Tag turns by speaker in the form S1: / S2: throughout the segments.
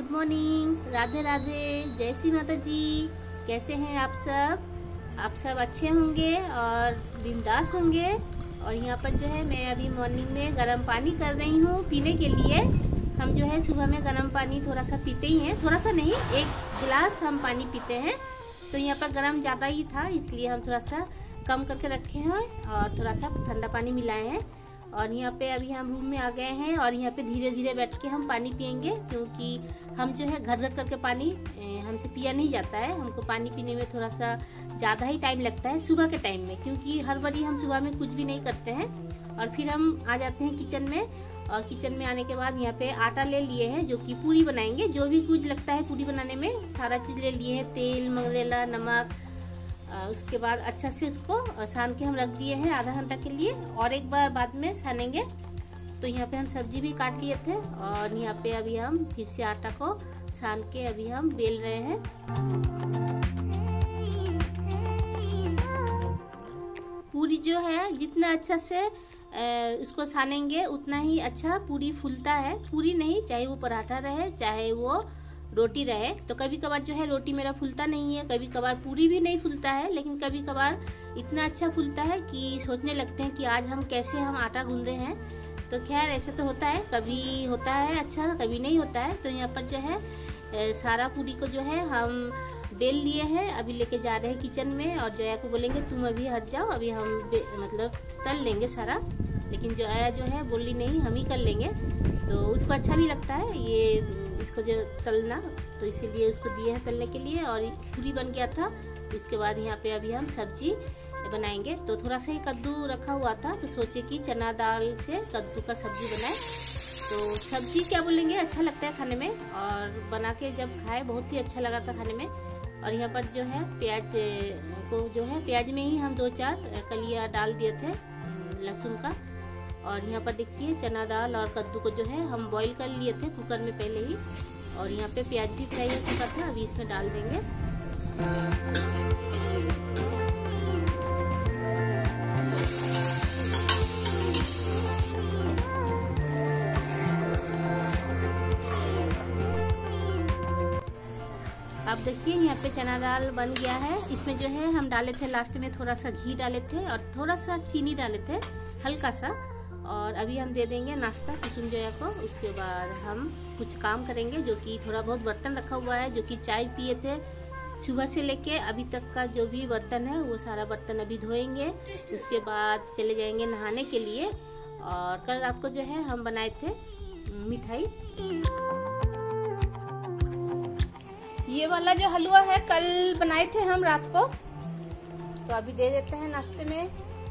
S1: Good morning, Radhe Radhe, जय श्री माता जी। कैसे हैं आप सब? आप सब अच्छे होंगे और बिंदास होंगे। और यहाँ पर जो है मैं अभी मॉर्निंग में गर्म पानी कर रही हूँ पीने के लिए। हम जो है सुबह में गर्म पानी थोड़ा सा पीते ही हैं, थोड़ा सा नहीं, 1 गिलास हम पानी पीते हैं। तो यहाँ पर गर्म ज़्यादा ही था, इसलिए हम थोड़ा सा कम करके रखे हैं और थोड़ा सा ठंडा पानी मिलाए हैं। और यहाँ पे अभी हम रूम में आ गए हैं और यहाँ पे धीरे धीरे बैठ के हम पानी पियेंगे, क्योंकि हम जो है घर करके पानी हमसे पिया नहीं जाता है। हमको पानी पीने में थोड़ा सा ज़्यादा ही टाइम लगता है सुबह के टाइम में, क्योंकि हर बारी हम सुबह में कुछ भी नहीं करते हैं और फिर हम आ जाते हैं किचन में। और किचन में आने के बाद यहाँ पे आटा ले लिए हैं जो कि पूरी बनाएंगे। जो भी कुछ लगता है पूरी बनाने में सारा चीज़ ले लिए हैं, तेल, मंगरेला, नमक। उसके बाद अच्छा से उसको सान के हम रख दिए हैं आधा घंटा के लिए, और एक बार बाद में सानेंगे। तो यहाँ पे हम सब्जी भी काट लिए थे और यहाँ पे अभी हम फिर से आटा को सान के अभी हम बेल रहे हैं। पूरी जो है जितना अच्छा से उसको सानेंगे उतना ही अच्छा पूरी फूलता है। पूरी नहीं, चाहे वो पराठा रहे चाहे वो रोटी रहे। तो कभी कभार जो है रोटी मेरा फूलता नहीं है, कभी कभार पूरी भी नहीं फूलता है, लेकिन कभी कभार इतना अच्छा फूलता है कि सोचने लगते हैं कि आज हम कैसे आटा गूंदे हैं। तो खैर ऐसे तो होता है, कभी होता है अच्छा, कभी नहीं होता है। तो यहाँ पर जो है सारा पूरी को जो है हम बेल लिए हैं, अभी लेके जा रहे हैं किचन में। और जया को बोलेंगे तुम अभी हट जाओ, अभी हम मतलब तल लेंगे सारा। लेकिन जया जो है बोली नहीं, हम ही कर लेंगे। तो उसको अच्छा भी लगता है ये इसको जो तलना, तो इसीलिए उसको दिए हैं तलने के लिए। और पूरी बन गया था। उसके बाद यहाँ पे अभी हम सब्जी बनाएंगे। तो थोड़ा सा ही कद्दू रखा हुआ था, तो सोचे कि चना दाल से कद्दू का सब्जी बनाए। तो सब्जी क्या बोलेंगे, अच्छा लगता है खाने में, और बना के जब खाए बहुत ही अच्छा लगा था खाने में। और यहाँ पर जो है प्याज को जो है प्याज में ही हम 2-4 कलियाँ डाल दिए थे लहसुन का। और यहाँ पर देखिए चना दाल और कद्दू को जो है हम बॉईल कर लिए थे कुकर में पहले ही। और यहाँ पे प्याज भी फ्राई हो चुका था, अभी इसमें डाल देंगे। अब देखिए यहाँ पे चना दाल बन गया है। इसमें जो है हम डाले थे लास्ट में थोड़ा सा घी डाले थे और थोड़ा सा चीनी डाले थे हल्का सा। और अभी हम दे देंगे नाश्ता कुसुम जया को। उसके बाद हम कुछ काम करेंगे, जो कि थोड़ा बहुत बर्तन रखा हुआ है, जो कि चाय पिए थे सुबह से लेके अभी तक का जो भी बर्तन है वो सारा बर्तन अभी धोएंगे। उसके बाद चले जाएंगे नहाने के लिए। और कल रात को जो है हम बनाए थे मिठाई, ये वाला जो हलवा है कल बनाए थे हम रात को। तो अभी दे देते हैं नाश्ते में।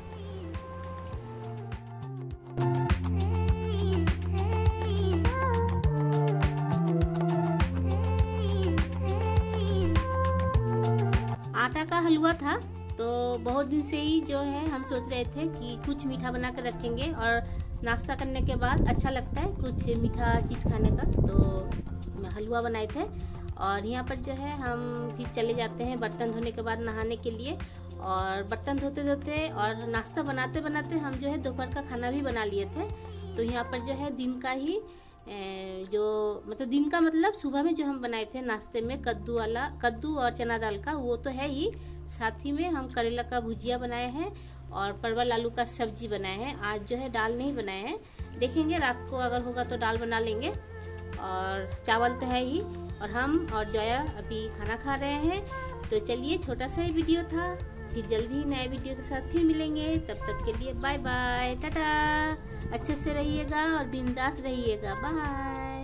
S1: आटा का हलवा था, तो बहुत दिन से ही जो है हम सोच रहे थे कि कुछ मीठा बना कर रखेंगे, और नाश्ता करने के बाद अच्छा लगता है कुछ मीठा चीज़ खाने का। तो हलवा बनाए थे। और यहाँ पर जो है हम फिर चले जाते हैं बर्तन धोने के बाद नहाने के लिए। और बर्तन धोते धोते और नाश्ता बनाते बनाते हम जो है दोपहर का खाना भी बना लिए थे। तो यहाँ पर जो है दिन का ही जो मतलब दिन का मतलब सुबह में जो हम बनाए थे नाश्ते में कद्दू और चना दाल का, वो तो है ही। साथ ही में हम करेला का भुजिया बनाए हैं और परवल आलू का सब्जी बनाए हैं। आज जो है दाल नहीं बनाए हैं, देखेंगे रात को अगर होगा तो दाल बना लेंगे। और चावल तो है ही। और हम और जया अभी खाना खा रहे हैं। तो चलिए, छोटा सा ही वीडियो था, फिर जल्दी ही नए वीडियो के साथ फिर मिलेंगे। तब तक के लिए बाय बाय, टाटा। अच्छे से रहिएगा और बिंदास रहिएगा, बाय।